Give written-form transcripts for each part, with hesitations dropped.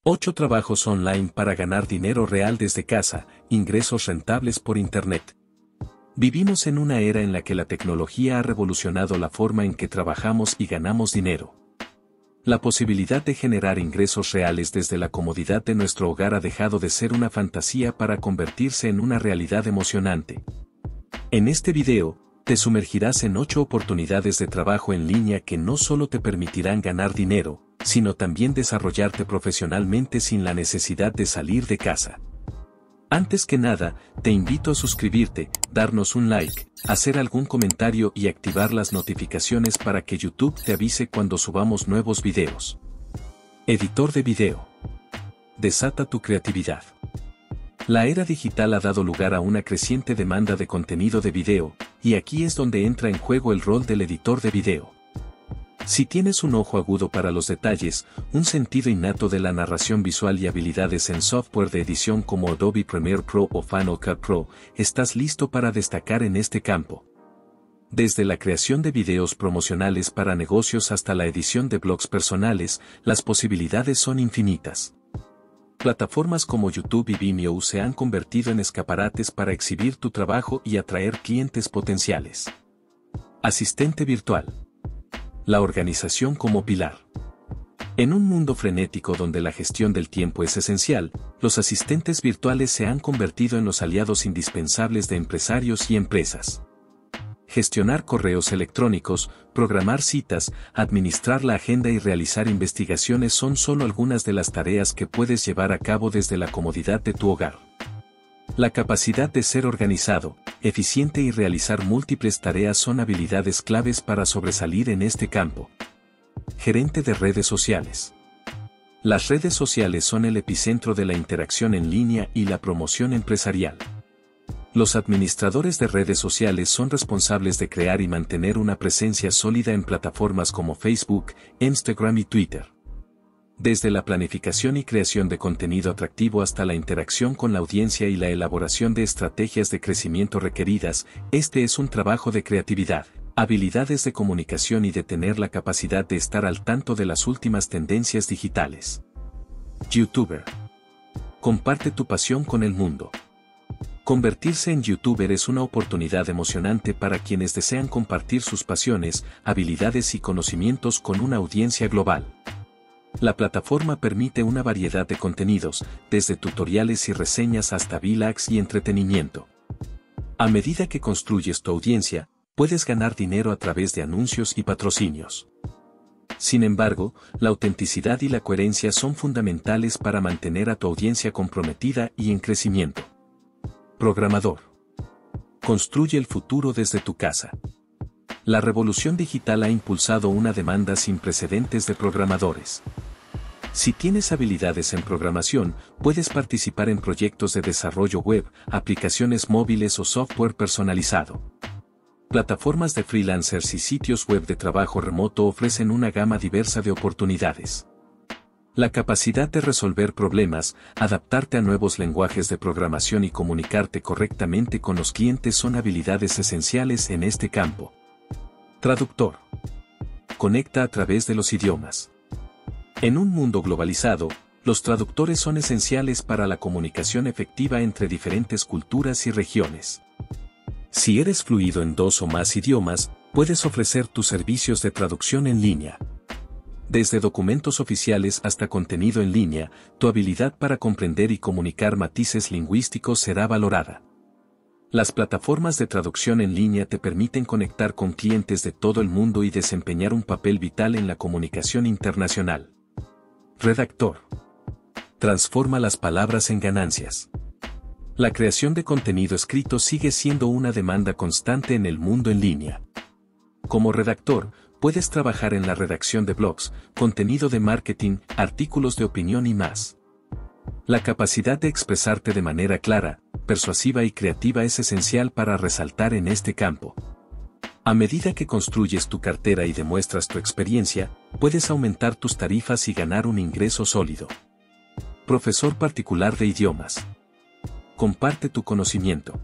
8 trabajos online para ganar dinero real desde casa, ingresos rentables por Internet. Vivimos en una era en la que la tecnología ha revolucionado la forma en que trabajamos y ganamos dinero. La posibilidad de generar ingresos reales desde la comodidad de nuestro hogar ha dejado de ser una fantasía para convertirse en una realidad emocionante. En este video, te sumergirás en 8 oportunidades de trabajo en línea que no solo te permitirán ganar dinero, sino también desarrollarte profesionalmente sin la necesidad de salir de casa. Antes que nada, te invito a suscribirte, darnos un like, hacer algún comentario y activar las notificaciones para que YouTube te avise cuando subamos nuevos videos. Editor de video. Desata tu creatividad. La era digital ha dado lugar a una creciente demanda de contenido de video, y aquí es donde entra en juego el rol del editor de video. Si tienes un ojo agudo para los detalles, un sentido innato de la narración visual y habilidades en software de edición como Adobe Premiere Pro o Final Cut Pro, estás listo para destacar en este campo. Desde la creación de videos promocionales para negocios hasta la edición de blogs personales, las posibilidades son infinitas. Plataformas como YouTube y Vimeo se han convertido en escaparates para exhibir tu trabajo y atraer clientes potenciales. Asistente virtual. La organización como pilar. En un mundo frenético donde la gestión del tiempo es esencial, los asistentes virtuales se han convertido en los aliados indispensables de empresarios y empresas. Gestionar correos electrónicos, programar citas, administrar la agenda y realizar investigaciones son solo algunas de las tareas que puedes llevar a cabo desde la comodidad de tu hogar. La capacidad de ser organizado, eficiente y realizar múltiples tareas son habilidades claves para sobresalir en este campo. Gerente de redes sociales. Las redes sociales son el epicentro de la interacción en línea y la promoción empresarial. Los administradores de redes sociales son responsables de crear y mantener una presencia sólida en plataformas como Facebook, Instagram y Twitter. Desde la planificación y creación de contenido atractivo hasta la interacción con la audiencia y la elaboración de estrategias de crecimiento requeridas, este es un trabajo de creatividad, habilidades de comunicación y de tener la capacidad de estar al tanto de las últimas tendencias digitales. YouTuber. Comparte tu pasión con el mundo. Convertirse en YouTuber es una oportunidad emocionante para quienes desean compartir sus pasiones, habilidades y conocimientos con una audiencia global. La plataforma permite una variedad de contenidos, desde tutoriales y reseñas hasta vlogs y entretenimiento. A medida que construyes tu audiencia, puedes ganar dinero a través de anuncios y patrocinios. Sin embargo, la autenticidad y la coherencia son fundamentales para mantener a tu audiencia comprometida y en crecimiento. Programador. Construye el futuro desde tu casa. La revolución digital ha impulsado una demanda sin precedentes de programadores. Si tienes habilidades en programación, puedes participar en proyectos de desarrollo web, aplicaciones móviles o software personalizado. Plataformas de freelancers y sitios web de trabajo remoto ofrecen una gama diversa de oportunidades. La capacidad de resolver problemas, adaptarte a nuevos lenguajes de programación y comunicarte correctamente con los clientes son habilidades esenciales en este campo. Traductor. Conecta a través de los idiomas. En un mundo globalizado, los traductores son esenciales para la comunicación efectiva entre diferentes culturas y regiones. Si eres fluido en 2 o más idiomas, puedes ofrecer tus servicios de traducción en línea. Desde documentos oficiales hasta contenido en línea, tu habilidad para comprender y comunicar matices lingüísticos será valorada. Las plataformas de traducción en línea te permiten conectar con clientes de todo el mundo y desempeñar un papel vital en la comunicación internacional. Redactor. Transforma las palabras en ganancias. La creación de contenido escrito sigue siendo una demanda constante en el mundo en línea. Como redactor, puedes trabajar en la redacción de blogs, contenido de marketing, artículos de opinión y más. La capacidad de expresarte de manera clara, persuasiva y creativa es esencial para resaltar en este campo. A medida que construyes tu cartera y demuestras tu experiencia, puedes aumentar tus tarifas y ganar un ingreso sólido. Profesor particular de idiomas. Comparte tu conocimiento.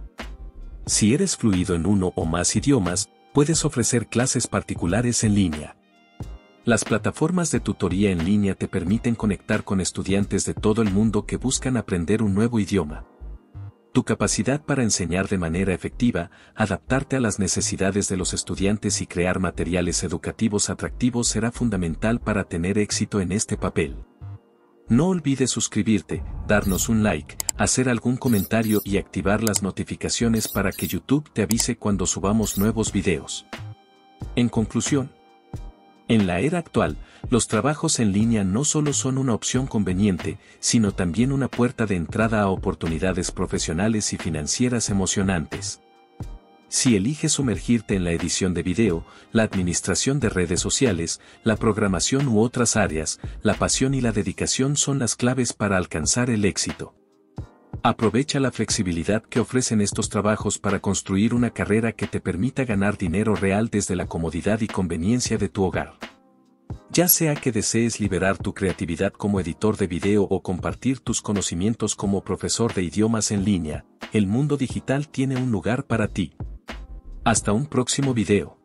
Si eres fluido en uno o más idiomas, puedes ofrecer clases particulares en línea. Las plataformas de tutoría en línea te permiten conectar con estudiantes de todo el mundo que buscan aprender un nuevo idioma. Tu capacidad para enseñar de manera efectiva, adaptarte a las necesidades de los estudiantes y crear materiales educativos atractivos será fundamental para tener éxito en este papel. No olvides suscribirte, darnos un like, hacer algún comentario y activar las notificaciones para que YouTube te avise cuando subamos nuevos videos. En conclusión, en la era actual, los trabajos en línea no solo son una opción conveniente, sino también una puerta de entrada a oportunidades profesionales y financieras emocionantes. Si eliges sumergirte en la edición de video, la administración de redes sociales, la programación u otras áreas, la pasión y la dedicación son las claves para alcanzar el éxito. Aprovecha la flexibilidad que ofrecen estos trabajos para construir una carrera que te permita ganar dinero real desde la comodidad y conveniencia de tu hogar. Ya sea que desees liberar tu creatividad como editor de video o compartir tus conocimientos como profesor de idiomas en línea, el mundo digital tiene un lugar para ti. Hasta un próximo video.